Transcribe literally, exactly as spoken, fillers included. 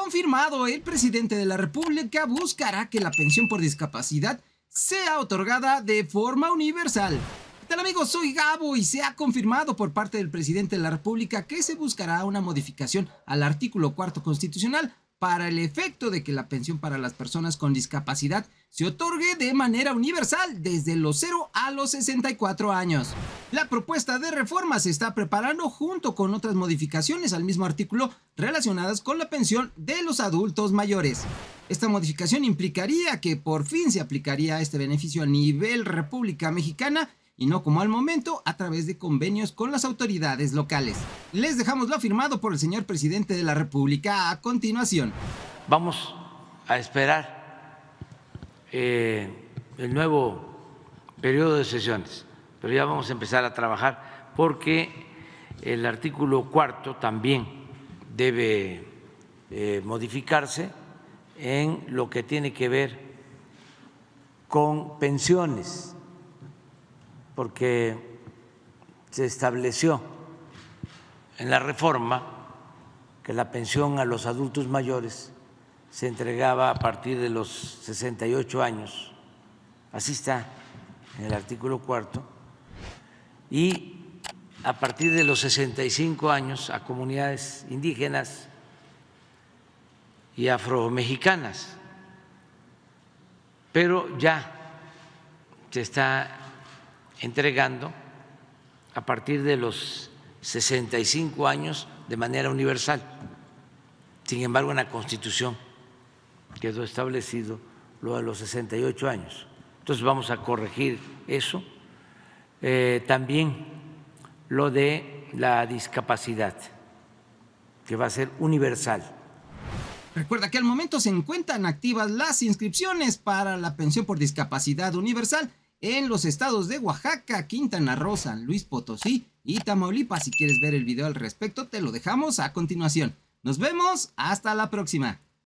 Confirmado, el presidente de la República buscará que la pensión por discapacidad sea otorgada de forma universal. ¿Qué tal, amigos? Soy Gabo y se ha confirmado por parte del presidente de la República que se buscará una modificación al artículo cuarto constitucional para el efecto de que la pensión para las personas con discapacidad se otorgue de manera universal desde los cero a los sesenta y cuatro años. La propuesta de reforma se está preparando junto con otras modificaciones al mismo artículo relacionadas con la pensión de los adultos mayores. Esta modificación implicaría que por fin se aplicaría este beneficio a nivel República Mexicana y no como al momento a través de convenios con las autoridades locales. Les dejamos lo afirmado por el señor presidente de la República a continuación. Vamos a esperar eh, el nuevo periodo de sesiones, pero ya vamos a empezar a trabajar porque el artículo cuarto también debe eh, modificarse en lo que tiene que ver con pensiones, porque se estableció en la reforma que la pensión a los adultos mayores se entregaba a partir de los sesenta y ocho años, así está en el artículo cuarto, y a partir de los sesenta y cinco años a comunidades indígenas y afromexicanas, pero ya se está entregando a partir de los sesenta y cinco años de manera universal. Sin embargo, en la Constitución quedó establecido lo de los sesenta y ocho años. Entonces vamos a corregir eso. Eh, también lo de la discapacidad, que va a ser universal. Recuerda que al momento se encuentran activas las inscripciones para la pensión por discapacidad universal en los estados de Oaxaca, Quintana Roo, San Luis Potosí y Tamaulipas. Si quieres ver el video al respecto, te lo dejamos a continuación. Nos vemos, hasta la próxima.